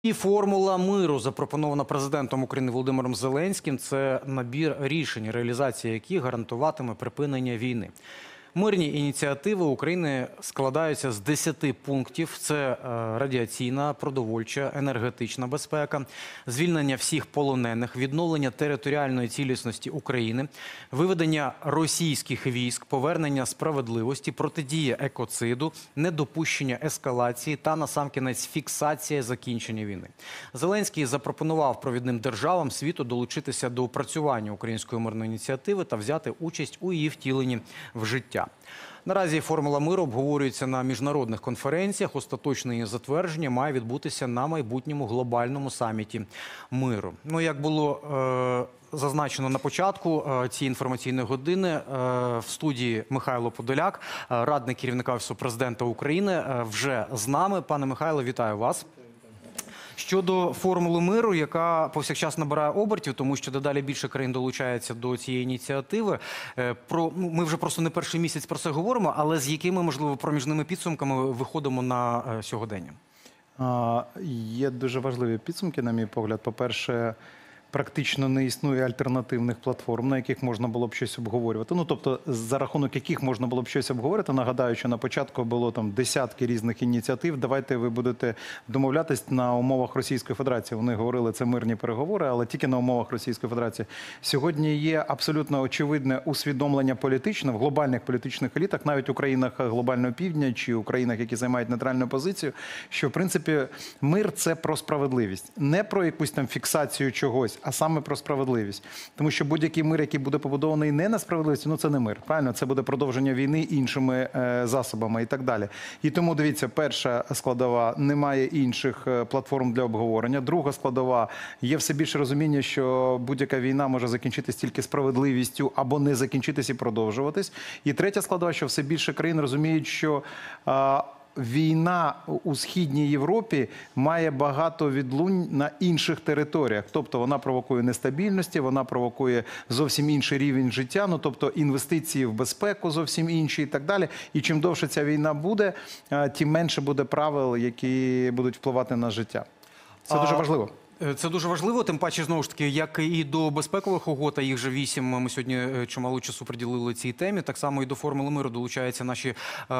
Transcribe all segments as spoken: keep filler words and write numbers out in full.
І формула миру, запропонована президентом України Володимиром Зеленським, це набір рішень, реалізація яких гарантуватиме припинення війни. Мирні ініціативи України складаються з десяти пунктів. Це радіаційна, продовольча, енергетична безпека, звільнення всіх полонених, відновлення територіальної цілісності України, виведення російських військ, повернення справедливості, протидія екоциду, недопущення ескалації та, насамкінець, фіксація закінчення війни. Зеленський запропонував провідним державам світу долучитися до опрацювання української мирної ініціативи та взяти участь у її втіленні в життя. Наразі формула миру обговорюється на міжнародних конференціях. Остаточне її затвердження має відбутися на майбутньому глобальному саміті миру. Ну, як було е, зазначено на початку е, цієї інформаційної години, е, в студії Михайло Подоляк, е, радник керівника Офісу Президента України, е, вже з нами. Пане Михайло, вітаю вас. Щодо формули миру, яка повсякчас набирає обертів, тому що дедалі більше країн долучається до цієї ініціативи. Про, ну, ми вже просто не перший місяць про це говоримо, але з якими, можливо, проміжними підсумками виходимо на сьогодення? А, є дуже важливі підсумки, на мій погляд. По-перше, практично не існує альтернативних платформ, на яких можна було б щось обговорювати. Ну, тобто, за рахунок яких можна було б щось обговорити. Нагадаю, що на початку було там десятки різних ініціатив. Давайте ви будете домовлятись на умовах Російської Федерації. Вони говорили, це мирні переговори, але тільки на умовах Російської Федерації. Сьогодні є абсолютно очевидне усвідомлення політичне в глобальних політичних елітах, навіть у країнах глобального півдня чи у країнах, які займають нейтральну позицію, що, в принципі, мир – це про справедливість. Не про якусь там фіксацію чогось, а саме про справедливість. Тому що будь-який мир, який буде побудований не на справедливості, ну це не мир, правильно? Це буде продовження війни іншими е, засобами і так далі. І тому, дивіться, перша складова – немає інших платформ для обговорення. Друга складова – є все більше розуміння, що будь-яка війна може закінчитись тільки справедливістю або не закінчитись і продовжуватись. І третя складова, що все більше країн розуміють, що е, війна у Східній Європі має багато відлунь на інших територіях. Тобто вона провокує нестабільності, вона провокує зовсім інший рівень життя, ну тобто інвестиції в безпеку зовсім інші і так далі. І чим довше ця війна буде, тим менше буде правил, які будуть впливати на життя. Це дуже важливо. Це дуже важливо, тим паче, знову ж таки, як і до безпекових угод, а їх же вісім, ми сьогодні чимало часу приділили цій темі, так само і до формули миру долучаються наші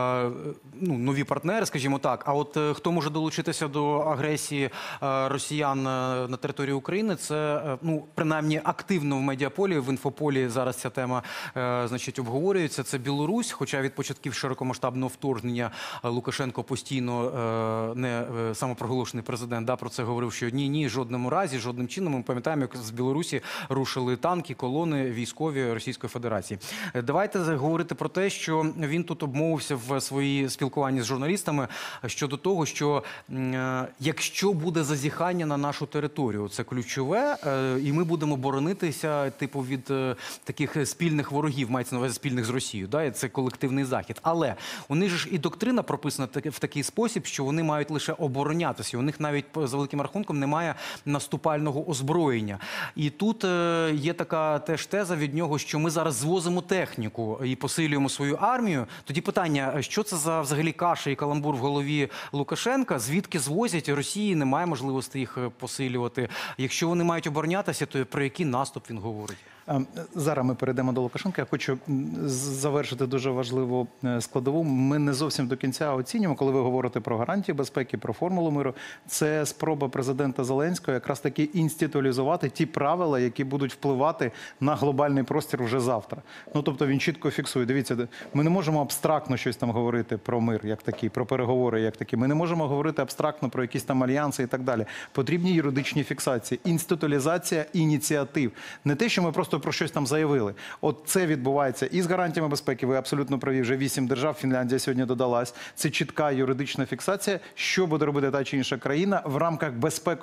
ну, нові партнери, скажімо так. А от хто може долучитися до агресії росіян на території України, це, ну, принаймні активно в медіаполі, в інфополі зараз ця тема, значить, обговорюється. Це Білорусь, хоча від початків широкомасштабного вторгнення Лукашенко постійно, не самопроголошений президент, да, про це говорив, що ні-ні, жодного В жодному разі, жодним чином. Ми пам'ятаємо, як з Білорусі рушили танки, колони військові Російської Федерації. Давайте говорити про те, що він тут обмовився в своїй спілкуванні з журналістами щодо того, що е, якщо буде зазіхання на нашу територію, це ключове, е, і ми будемо боронитися типу від е, таких спільних ворогів, мається на увазі спільних з Росією, да? І це колективний захід. Але у них же ж і доктрина прописана в такий спосіб, що вони мають лише оборонятися. У них навіть за великим рахунком немає наступального озброєння. І тут е, є така теж теза від нього, що ми зараз звозимо техніку і посилюємо свою армію. Тоді питання, що це за взагалі каша і каламбур в голові Лукашенка? Звідки звозять? Росії немає можливості їх посилювати. Якщо вони мають оборонятися, то про який наступ він говорить? Зараз ми перейдемо до Лукашенка. Я хочу завершити дуже важливу складову. Ми не зовсім до кінця оцінюємо, коли ви говорите про гарантії безпеки, про формулу миру. Це спроба президента Зеленського якраз таки інституалізувати ті правила, які будуть впливати на глобальний простір вже завтра. Ну, тобто він чітко фіксує. Дивіться, ми не можемо абстрактно щось там говорити про мир, як такі, про переговори, як такі. Ми не можемо говорити абстрактно про якісь там альянси і так далі. Потрібні юридичні фіксації, інституалізація ініціатив. Не те, що ми просто про щось там заявили. От це відбувається і з гарантіями безпеки, ви абсолютно праві, вже вісім держав, Фінляндія сьогодні додалась. Це чітка юридична фіксація, що буде робити та чи інша країна в рамках безпекових домовленостей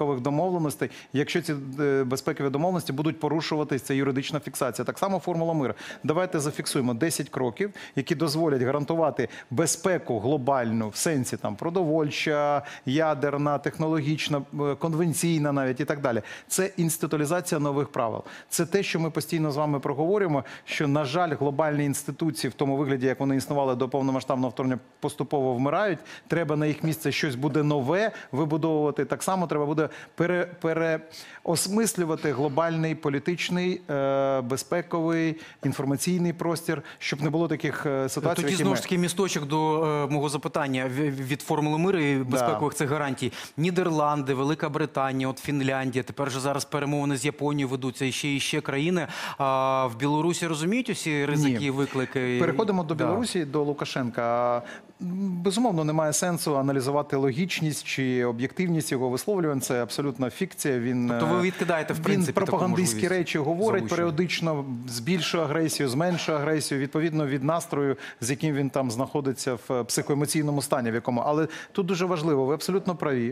домовленостей. Якщо ці е, безпекові домовленості будуть порушуватись, це юридична фіксація. Так само формула миру. Давайте зафіксуємо десять кроків, які дозволять гарантувати безпеку глобальну в сенсі там продовольча, ядерна, технологічна, е, конвенційна навіть і так далі. Це інституалізація нових правил. Це те, що ми постійно з вами проговорюємо, що, на жаль, глобальні інституції в тому вигляді, як вони існували до повномасштабного вторгнення, поступово вмирають. Треба на їх місце щось буде нове вибудовувати. Так само треба буде пере, переосмислювати глобальний політичний, е, безпековий, інформаційний простір, щоб не було таких е, ситуацій, Тоді, які знову ми... ж таки, місточок до е, мого запитання в- від формули миру і безпекових цих гарантій. Нідерланди, Велика Британія, от Фінляндія, тепер же зараз перемовини з Японією ведуться, і ще, і ще країни. А в Білорусі розуміють усі ризики Ні. і виклики? Переходимо до Да. Білорусі, до Лукашенка. Безумовно, немає сенсу аналізувати логічність чи об'єктивність його висловлювань. Це абсолютна фікція. Він, Тобто ви відкидаєте, в він принципі, таку пропагандистські можливість речі говорить залучення? періодично, збільшує агресію, зменшує агресію, відповідно від настрою, з яким він там знаходиться в психоемоційному стані, в якому. Але тут дуже важливо, ви абсолютно праві.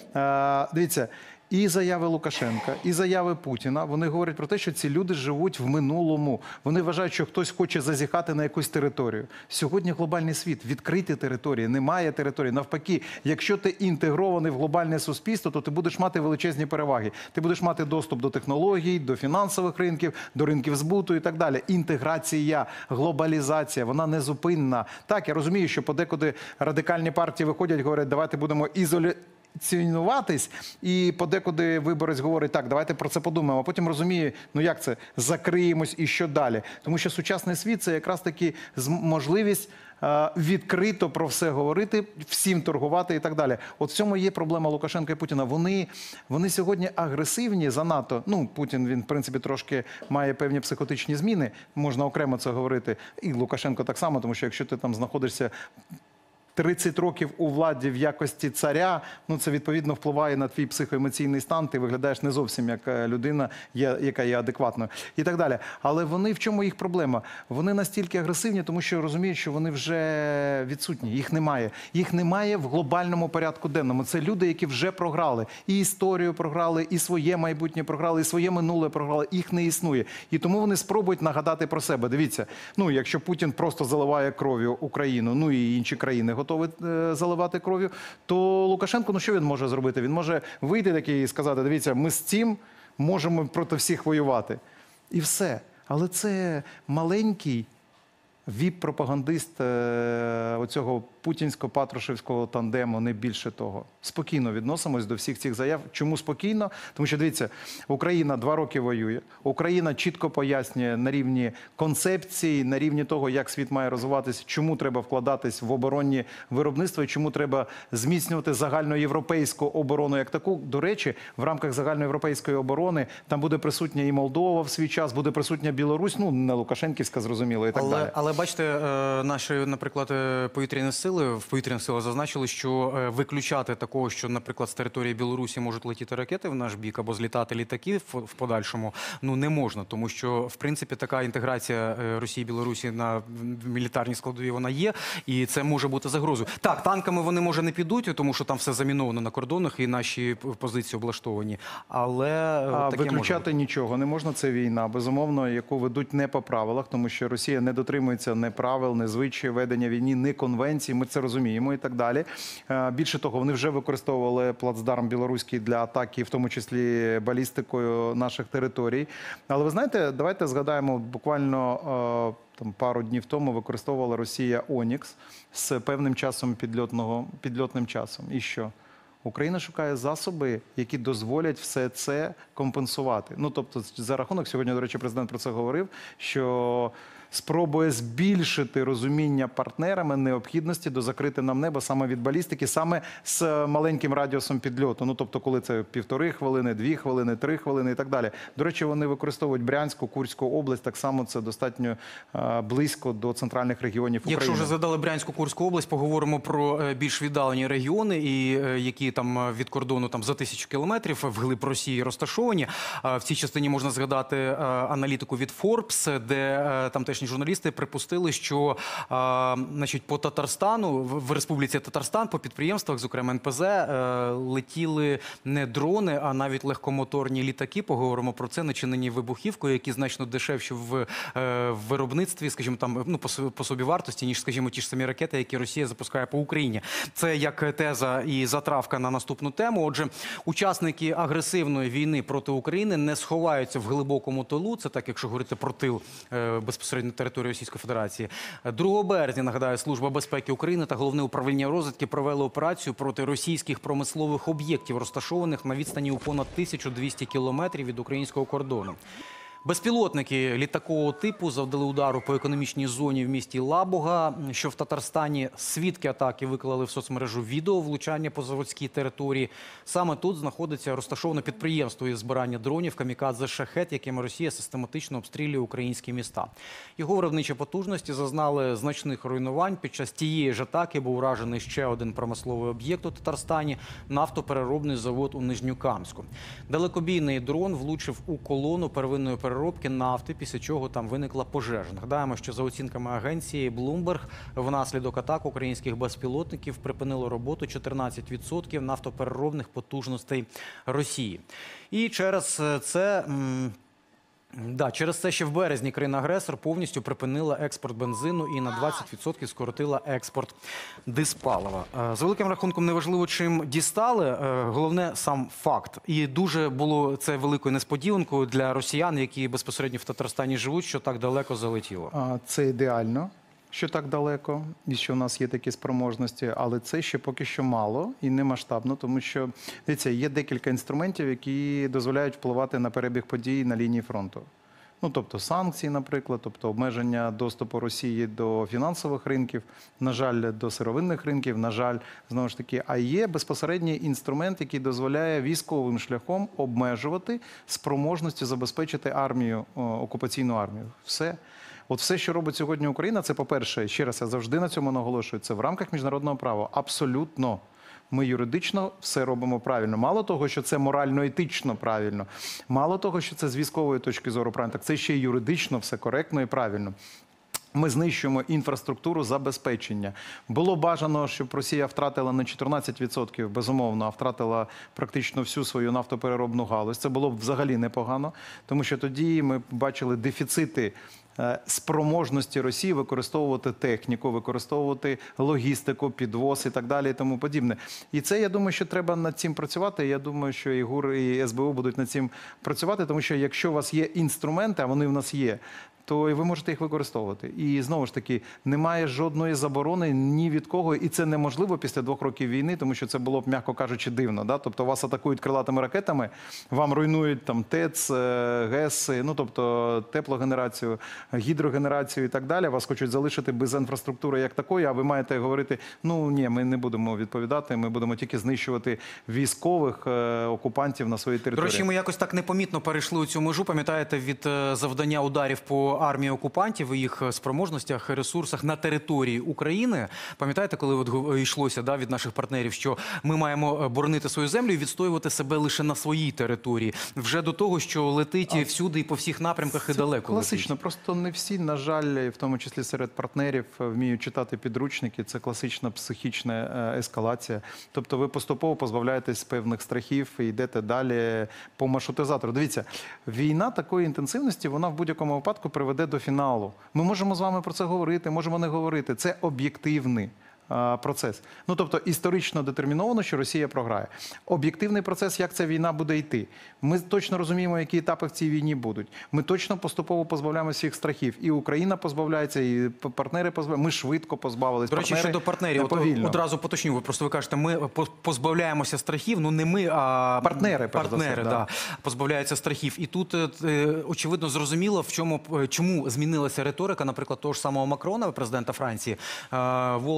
Е, Дивіться, і заяви Лукашенка, і заяви Путіна, вони говорять про те, що ці люди живуть в минулому. Вони вважають, що хтось хоче зазіхати на якусь територію. Сьогодні глобальний світ, відкриті території, немає території. Навпаки, якщо ти інтегрований в глобальне суспільство, то ти будеш мати величезні переваги. Ти будеш мати доступ до технологій, до фінансових ринків, до ринків збуту і так далі. Інтеграція, глобалізація, вона незупинна. Так, я розумію, що подекуди радикальні партії виходять, говорять, давайте будемо ізолювати, цінуватись, і подекуди виборець говорить, так, давайте про це подумаємо, а потім розуміє, ну як це, закриємось і що далі. Тому що сучасний світ – це якраз таки з- можливість е, відкрито про все говорити, всім торгувати і так далі. От в цьому є проблема Лукашенка і Путіна. Вони, вони сьогодні агресивні занадто. Ну, Путін, він, в принципі, трошки має певні психотичні зміни, можна окремо це говорити. І Лукашенко так само, тому що якщо ти там знаходишся тридцять років у владі в якості царя, ну це відповідно впливає на твій психоемоційний стан, ти виглядаєш не зовсім як е, людина, є- яка є адекватною і так далі. Але вони, в чому їх проблема? Вони настільки агресивні, тому що розуміють, що вони вже відсутні, їх немає. Їх немає в глобальному порядку денному. Це люди, які вже програли. І історію програли, і своє майбутнє програли, і своє минуле програли. Їх не існує. І тому вони спробують нагадати про себе. Дивіться, ну якщо Путін просто заливає кров'ю Україну, ну і інші країни готові е, заливати кров'ю, то Лукашенко, ну що він може зробити? Він може вийти такий і сказати, дивіться, ми з цим можемо проти всіх воювати. І все. Але це маленький віп-пропагандист е, оцього путінсько-патрушевського тандему, не більше того. Спокійно відносимось до всіх цих заяв. Чому спокійно? Тому що, дивіться, Україна два роки воює. Україна чітко пояснює на рівні концепції, на рівні того, як світ має розвиватися, чому треба вкладатись в оборонні виробництва, і чому треба зміцнювати загальноєвропейську оборону як таку. До речі, в рамках загальноєвропейської оборони там буде присутня і Молдова в свій час, буде присутня Білорусь, ну, не Лукашенківська, зрозуміло, і так Але, далі. але бачите, е, наші, наприклад, е, повітряні сили, в повітряних силах зазначили, що е, виключати такого, що, наприклад, з території Білорусі можуть летіти ракети в наш бік або злітати літаки в, в подальшому, ну не можна, тому що, в принципі, така інтеграція е, Росії і Білорусі на мілітарній складові вона є, і це може бути загрозою. Так, танками вони, може, не підуть, тому що там все заміновано на кордонах і наші позиції облаштовані, але е, А таке виключати може бути. нічого не можна. Це війна, безумовно, яку ведуть не по правилах, тому що Росія не дотримується не правил, не звичаї ведення війни, не конвенцій. Ми це розуміємо і так далі. Е, Більше того, вони вже використовували плацдарм білоруський для атаки, в тому числі балістикою наших територій. Але ви знаєте, давайте згадаємо, буквально е, там пару днів тому використовувала Росія Онікс з певним часом підльотного підльотним часом. І що? Україна шукає засоби, які дозволять все це компенсувати. Ну, тобто, за рахунок, сьогодні, до речі, президент про це говорив, що спробує збільшити розуміння партнерами необхідності до закрити нам небо саме від балістики, саме з маленьким радіусом підльоту. Ну, тобто, коли це півтори хвилини, дві хвилини, три хвилини і так далі. До речі, вони використовують Брянську, Курську область, так само це достатньо е, близько до центральних регіонів України. Якщо вже згадали Брянську, Курську область, поговоримо про е, більш віддалені регіони, і е, які там е, від кордону там за тисячу кілометрів вглиб Росії розташовані. Е, В цій частині можна згадати е, аналітику від Forbes, де е, тамтешні тамтешні журналісти припустили, що а, значить, по Татарстану, в, в Республіці Татарстан, по підприємствах, зокрема ен пе зет, е, летіли не дрони, а навіть легкомоторні літаки. Поговоримо про це, начинені вибухівкою, які значно дешевші в, е, в виробництві, скажімо, там, ну, по, с- по собівартості, ніж, скажімо, ті ж самі ракети, які Росія запускає по Україні. Це як теза і затравка на наступну тему. Отже, учасники агресивної війни проти України не сховаються в глибокому тилу. Це так, якщо говорити про тил е, безпосередньо території Російської Федерації. другого березня, нагадаю, Служба безпеки України та Головне управління розвідки провели операцію проти російських промислових об'єктів, розташованих на відстані у понад тисячу двісті кілометрів від українського кордону. Безпілотники літакового типу завдали удару по економічній зоні в місті Лабуга, що в Татарстані. Свідки атаки виклали в соцмережу відео влучання по заводській території. Саме тут знаходиться розташоване підприємство із збирання дронів «Камікадзе Шахет», якими Росія систематично обстрілює українські міста. Його виробничі потужності зазнали значних руйнувань. Під час тієї ж атаки був уражений ще один промисловий об'єкт у Татарстані – нафтопереробний завод у Нижньокамську. Далекобійний дрон влучив у колону первинної переробки нафти, після чого там виникла пожежа. Нагадаємо, що за оцінками агенції Bloomberg, внаслідок атак українських безпілотників припинило роботу чотирнадцять відсотків нафтопереробних потужностей Росії. І через це... м, Да, через це ще в березні країна-агресор повністю припинила експорт бензину і на двадцять відсотків скоротила експорт диспалива. Е, За великим рахунком неважливо, чим дістали, е, головне сам факт. І дуже було це великою несподіванкою для росіян, які безпосередньо в Татарстані живуть, що так далеко залетіло. А, Це ідеально, що так далеко, і що в нас є такі спроможності, але це ще поки що мало і не масштабно, тому що, дивіться, є декілька інструментів, які дозволяють впливати на перебіг подій на лінії фронту. Ну, тобто санкції, наприклад, тобто обмеження доступу Росії до фінансових ринків, на жаль, до сировинних ринків, на жаль, знову ж таки. А є безпосередній інструмент, який дозволяє військовим шляхом обмежувати спроможності забезпечити армію, о, окупаційну армію. Все. От все, що робить сьогодні Україна, це, по-перше, ще раз, я завжди на цьому наголошую, це в рамках міжнародного права. Абсолютно. Ми юридично все робимо правильно. Мало того, що це морально-етично правильно, мало того, що це з військової точки зору правильно, так це ще й юридично все коректно і правильно. Ми знищуємо інфраструктуру забезпечення. Було бажано, щоб Росія втратила не чотирнадцять відсотків, безумовно, а втратила практично всю свою нафтопереробну галузь. Це було б взагалі непогано, тому що тоді ми бачили дефіцити е, спроможності Росії використовувати техніку, використовувати логістику, підвоз і так далі і тому подібне. І це, я думаю, що треба над цим працювати. Я думаю, що і ГУР, і ес бе у будуть над цим працювати, тому що якщо у вас є інструменти, а вони в нас є, то і ви можете їх використовувати. І знову ж таки, немає жодної заборони ні від кого, і це неможливо після двох років війни, тому що це було б, м'яко кажучи, дивно. Да? Тобто вас атакують крилатими ракетами, вам руйнують там ТЕЦ, ГЕС, ну тобто теплогенерацію, гідрогенерацію і так далі. Вас хочуть залишити без інфраструктури як такої, а ви маєте говорити, ну ні, ми не будемо відповідати, ми будемо тільки знищувати військових е, окупантів на своїй До території. речі, ми якось так непомітно перейшли у цю межу, пам'ятаєте, від е, завдання ударів по армії окупантів і їх спроможностях, ресурсах на території України. Пам'ятаєте, коли от гу- йшлося, да, від наших партнерів, що ми маємо боронити свою землю і відстоювати себе лише на своїй території. Вже до того, що летить і всюди і по всіх напрямках і Це далеко класично. летить. Просто не всі, на жаль, в тому числі серед партнерів, вміють читати підручники. Це класична психічна е, ескалація. Тобто ви поступово позбавляєтесь певних страхів і йдете далі по маршрутизатору. Дивіться, війна такої інтенсивності, вона в будь-якому випадку приведе до фіналу. Ми можемо з вами про це говорити, можемо не говорити. Це об'єктивний а, процес. Ну, тобто історично детерміновано, що Росія програє. Об'єктивний процес, як ця війна буде йти. Ми точно розуміємо, які етапи в цій війні будуть. Ми точно поступово позбавляємося всіх страхів. І Україна позбавляється, і партнери позбавляються. Ми швидко позбавились. До речі, партнери щодо партнерів, от, повільно. одразу поточню, ви просто ви кажете, ми по- позбавляємося страхів, ну не ми, а Партнери, перш за все, партнери да. да, позбавляються страхів. І тут, е, е, очевидно, зрозуміло, в чому, е, чому змінилася риторика, наприклад, того ж самого Макрона, президента Франції. Е, Wall Street Journal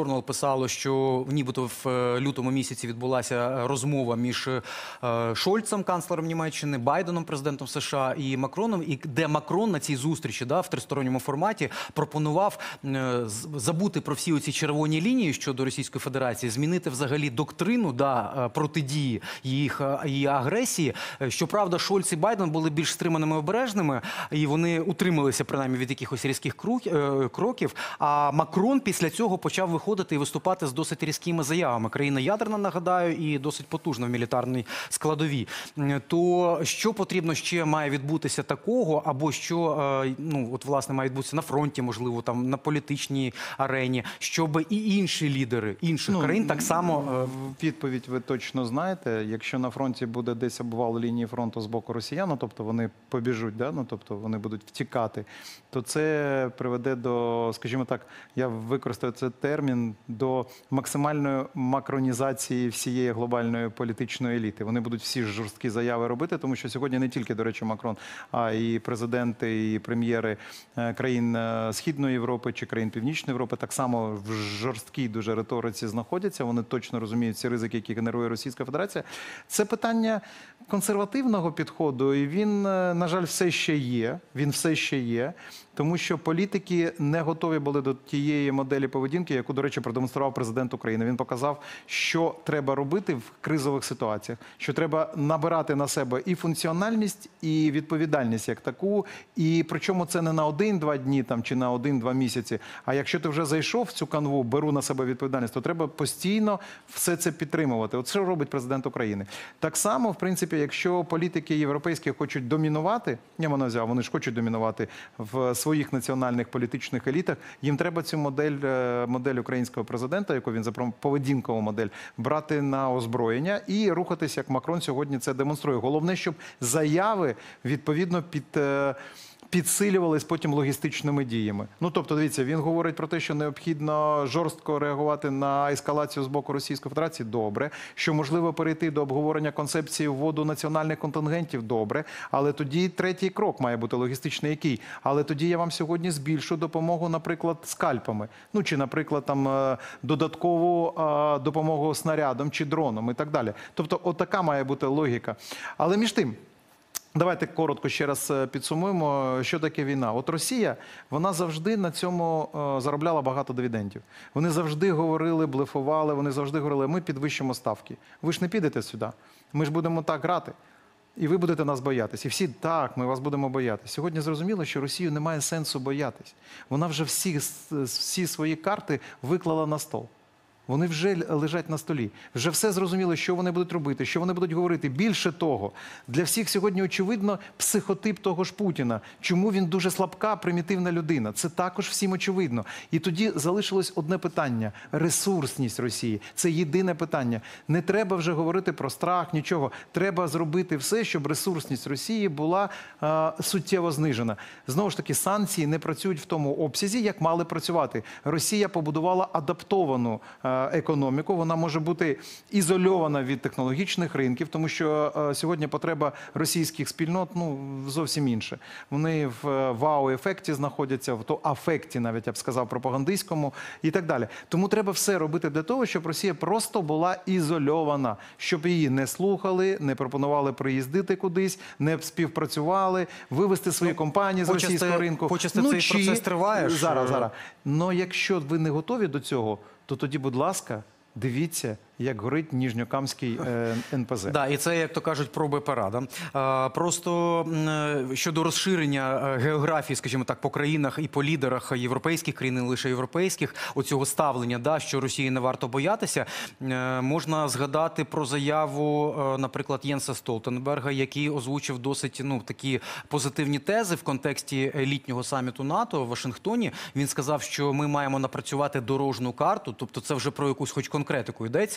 Journal писало, що нібито в е, лютому місяці відбулася розмова між е, Шольцем, канцлером Німеччини, Байденом, президентом США, і Макроном, і де Макрон на цій зустрічі, да, в тристоронньому форматі пропонував е, з- забути про всі оці червоні лінії щодо Російської Федерації, змінити взагалі доктрину, да, е, протидії їх е, її агресії. Е, Щоправда, Шольц і Байден були більш стриманими і обережними, і вони утрималися принаймні від якихось різких крук- е, кроків. А Макрон після цього почав виходити і виступати з досить різкими заявами. Країна ядерна, нагадаю, і досить потужна в мілітарній складовій. М, То що потрібно ще має відбутися такого, або що е, ну от власне має відбутися на фронті, можливо, там на політичній арені, щоб і інші лідери інших Ну, країн так само е, Відповідь ви точно знаєте. Якщо на фронті буде десь обвал лінії фронту з боку росіян, ну, тобто вони побіжуть, да? Ну, тобто вони будуть втікати, то це приведе до, скажімо так, я використаю цей термін, до максимальної макронізації всієї глобальної політичної еліти. Вони будуть всі жорсткі заяви робити, тому що сьогодні не тільки, до речі, Макрон, а і президенти, і прем'єри е, країн е, Східної Європи чи країн Північної Європи так само в жорсткій дуже риториці знаходяться. Вони точно розуміють ці ризики, які генерує Російська Федерація. Це питання консервативного підходу, і він, е, на жаль, все ще є. Він все ще є, тому що політики не готові були до тієї моделі поведінки, яку, до речі, продемонстрував президент України. Він показав, що треба робити в кризових ситуаціях, що треба набирати на себе і функціональність, і відповідальність як таку. І причому це не на один-два дні там, чи на один-два місяці, а якщо ти вже зайшов в цю канву, беру на себе відповідальність, то треба постійно все це підтримувати. От що робить президент України. Так само, в принципі, якщо політики європейські хочуть домінувати, я мене взяв, вони ж хочуть домінувати в своїх національних політичних елітах, їм треба цю модель, е, модель українського президента, яку він запропонував, поведінкову модель, брати на озброєння і рухатись, як Макрон сьогодні це демонструє. Головне, щоб заяви відповідно під... е, підсилювались потім логістичними діями. Ну, тобто, дивіться, він говорить про те, що необхідно жорстко реагувати на ескалацію з боку Російської Федерації. Добре. Що можливо перейти до обговорення концепції вводу національних контингентів. Добре. Але тоді третій крок має бути логістичний який. Але тоді я вам сьогодні збільшу допомогу, наприклад, скальпами. Ну, чи, наприклад, там е, додаткову е, допомогу снарядом чи дроном і так далі. Тобто, отака має бути логіка. Але між тим, давайте коротко ще раз е, підсумуємо, що таке війна. От Росія, вона завжди на цьому е, заробляла багато дивідендів. Вони завжди говорили, блефували, вони завжди говорили, ми підвищимо ставки. Ви ж не підете сюди, ми ж будемо так грати. І ви будете нас боятись. І всі, так, ми вас будемо боятись. Сьогодні зрозуміло, що Росію немає сенсу боятись. Вона вже всі, всі свої карти виклала на стол. Вони вже лежать на столі. Вже все зрозуміло, що вони будуть робити, що вони будуть говорити. Більше того, для всіх сьогодні очевидно психотип того ж Путіна. Чому він дуже слабка, примітивна людина. Це також всім очевидно. І тоді залишилось одне питання – ресурсність Росії. Це єдине питання. Не треба вже говорити про страх, нічого. Треба зробити все, щоб ресурсність Росії була е, суттєво знижена. Знову ж таки, санкції не працюють в тому обсязі, як мали працювати. Росія побудувала адаптовану е, економіку, вона може бути ізольована від технологічних ринків, тому що е, сьогодні потреба російських спільнот ну, зовсім інша. Вони в вау-ефекті знаходяться, в то афекті, навіть я б сказав, пропагандистському і так далі. Тому треба все робити для того, щоб Росія просто була ізольована, щоб її не слухали, не пропонували приїздити кудись, не співпрацювали, вивести свої Ну, компанії з почасти- російського ринку. почасти Ну, цей чи- процес триває ж. Зараз, зараз. Но якщо ви не готові до цього, то тоді, будь ласка, дивіться, як горить Ніжньокамський е, ен пе зет. Да, і це, як то кажуть, проби пера. Да? А, просто м, щодо розширення е, географії, скажімо так, по країнах і по лідерах європейських країн, не лише європейських, оцього ставлення, да, що Росії не варто боятися, е, можна згадати про заяву, е, наприклад, Єнса Столтенберга, який озвучив досить ну, такі позитивні тези в контексті літнього саміту НАТО в Вашингтоні. Він сказав, що ми маємо напрацювати дорожну карту, тобто це вже про якусь хоч конкретику йдеться,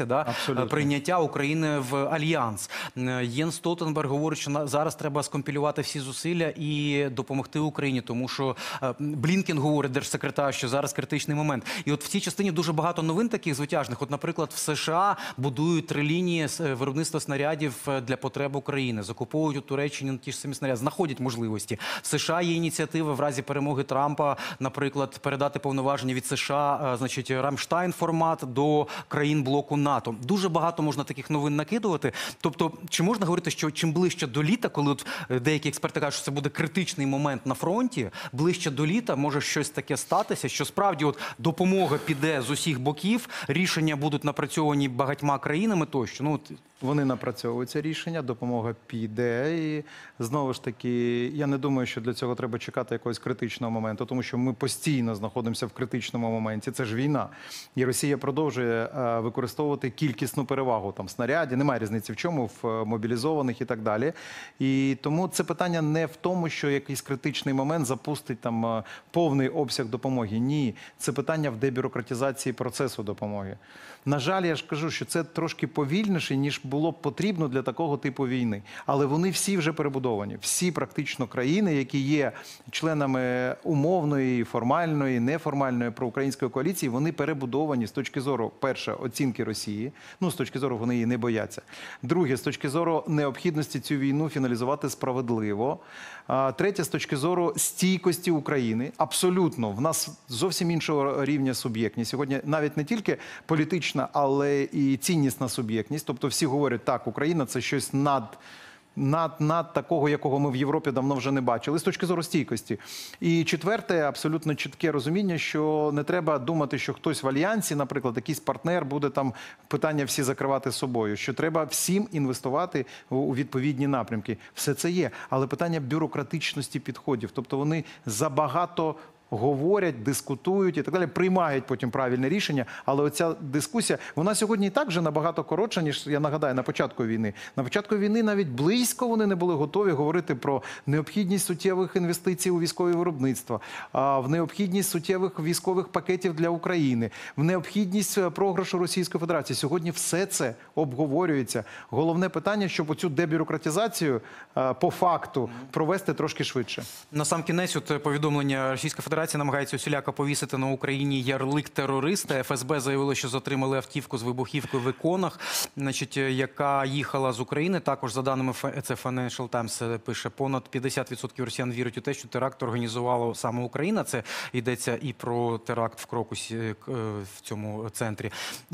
да, Абсолютно. прийняття України в альянс. Е, Єнс Столтенберг говорить, що на- зараз треба скомпілювати всі зусилля і допомогти Україні, тому що е, Блінкен говорить, держсекретар, що зараз критичний момент. І от в цій частині дуже багато новин таких звитяжних. От, наприклад, в США будують три лінії з, е, виробництва снарядів е, для потреб України, закуповують у Туреччині ті ж самі снаряди, знаходять можливості. В США є ініціатива в разі перемоги Трампа, наприклад, передати повноваження від США, е, значить, Рамштайн формат до країн блоку НАТО. Дуже багато можна таких новин накидувати. Тобто, чи можна говорити, що чим ближче до літа, коли от е, деякі експерти кажуть, що це буде критичний момент на фронті, ближче до літа може щось таке статися, що справді от допомога піде з усіх боків, рішення будуть напрацьовані багатьма країнами тощо. Ну, от, Вони напрацьовують це рішення, допомога піде. І знову ж таки, я не думаю, що для цього треба чекати якогось критичного моменту, тому що ми постійно знаходимося в критичному моменті. Це ж війна. І Росія продовжує е, використовувати кількісну перевагу там снарядів, немає різниці в чому, в е, мобілізованих і так далі. І тому це питання не в тому, що якийсь критичний момент запустить там е, повний обсяг допомоги. Ні, це питання в дебюрократизації процесу допомоги. На жаль, я ж кажу, що це трошки повільніше, ніж було б потрібно для такого типу війни. Але вони всі вже перебудовані. Всі практично країни, які є членами умовної, формальної, неформальної проукраїнської коаліції, вони перебудовані з точки зору, перше, оцінки Росії. Ну, з точки зору, вони її не бояться. Друге, з точки зору необхідності цю війну фіналізувати справедливо. А, третє, з точки зору стійкості України. Абсолютно. В нас зовсім іншого рівня суб'єктність. Сьогодні навіть не тільки політична, але і ціннісна суб'єктність. Тобто всі говорять, так, Україна – це щось над, над, над такого, якого ми в Європі давно вже не бачили, з точки зору стійкості. І четверте, абсолютно чітке розуміння, що не треба думати, що хтось в альянсі, наприклад, якийсь партнер буде там питання всі закривати собою, що треба всім інвестувати у у відповідні напрямки. Все це є, але питання бюрократичності підходів. Тобто вони забагато говорять, дискутують і так далі, приймають потім правильне рішення. Але оця дискусія, вона сьогодні і так вже набагато коротша, ніж, я нагадаю, на початку війни. На початку війни навіть близько вони не були готові говорити про необхідність суттєвих інвестицій у військове виробництво, а в необхідність суттєвих військових пакетів для України, в необхідність програшу Російської Федерації. Сьогодні все це обговорюється. Головне питання, щоб оцю дебюрократизацію а, по факту провести трошки швидше. на сам кінець, от повідомлення Російська Федерація намагається усіляко повісити на Україні ярлик терориста. Еф Ес Бе заявило, що затримали автівку з вибухівкою в Іконах, значить, яка їхала з України. Також, за даними Фе- це Financial Times пише, понад п'ятдесят відсотків росіян вірять у те, що теракт організувала саме Україна. Це йдеться і про теракт в Крокусі, е, к- е, в цьому центрі.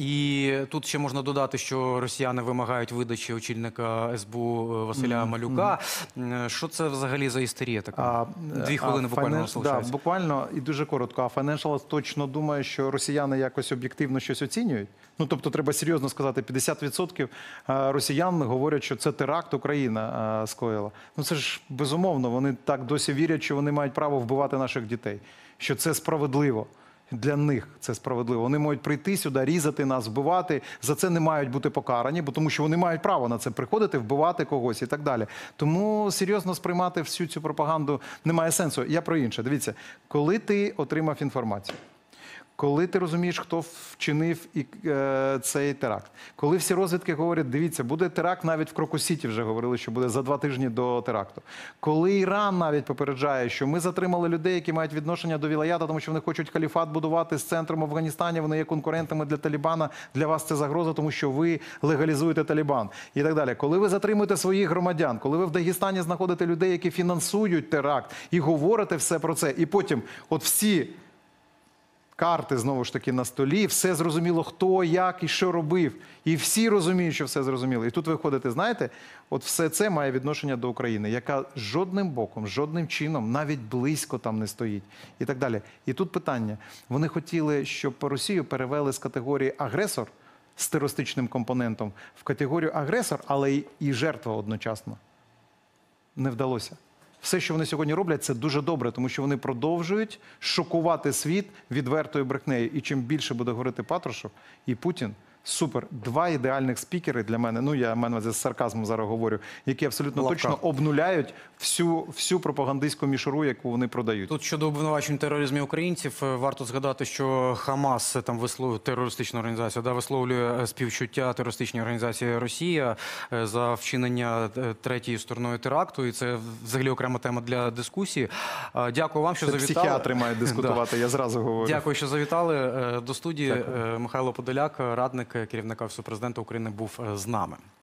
І тут ще можна додати, що росіяни вимагають видачі очільника Ес Бе У Василя Малюка. Е, Що це взагалі за істерія така? А, Дві хвилини а буквально Financial- нас залишається. Да, буквально і дуже коротко. А Financial точно думає, що росіяни якось об'єктивно щось оцінюють? Ну, тобто, треба серйозно сказати, п'ятдесят відсотків росіян говорять, що це теракт Україна а, скоїла. Ну, це ж безумовно, вони так досі вірять, що вони мають право вбивати наших дітей, що це справедливо. Для них це справедливо. Вони можуть прийти сюди, різати нас, вбивати. За це не мають бути покарані, бо тому що вони мають право на це приходити, вбивати когось і так далі. Тому серйозно сприймати всю цю пропаганду немає сенсу. Я про інше. Дивіться, коли ти отримав інформацію, коли ти розумієш, хто вчинив і, е, цей теракт, коли всі розвідки говорять, дивіться, буде теракт, навіть в Крокус-Сіті вже говорили, що буде за два тижні до теракту. Коли Іран навіть попереджає, що ми затримали людей, які мають відношення до Вілаята, тому що вони хочуть халіфат будувати з центром в Афганістані, вони є конкурентами для Талібана, для вас це загроза, тому що ви легалізуєте Талібан і так далі. Коли ви затримуєте своїх громадян, коли ви в Дагестані знаходите людей, які фінансують теракт, і говорите все про це, і потім от всі карти, знову ж таки, на столі, все зрозуміло, хто, як і що робив. І всі розуміють, що все зрозуміло. І тут ви ходите, знаєте, от все це має відношення до України, яка жодним боком, жодним чином, навіть близько там не стоїть. І так далі. І тут питання. Вони хотіли, щоб Росію перевели з категорії агресор з терористичним компонентом в категорію агресор, але й, і жертва одночасно. Не вдалося. Все, що вони сьогодні роблять, це дуже добре, тому що вони продовжують шокувати світ відвертою брехнею. І чим більше буде говорити Патрушев і Путін, Супер. Два ідеальних спікери для мене, ну я в мене з сарказмом зараз говорю, які абсолютно Лапка. точно обнуляють всю, всю пропагандистську мішуру, яку вони продають. Тут щодо обвинувачень в тероризмі українців, е, варто згадати, що Хамас, е, там висловлює терористична організація, да, висловлює е, співчуття терористичній організації Росія е, за вчинення е, третьої стороною теракту, і це взагалі окрема тема для дискусії. Е, Дякую вам, що Це завітали. психіатри мають дискутувати, я зразу говорю. Дякую, що завітали е, до студії. Дякую. Е, Михайло Подоляк, радник керівника Офісу президента України, був е, з нами.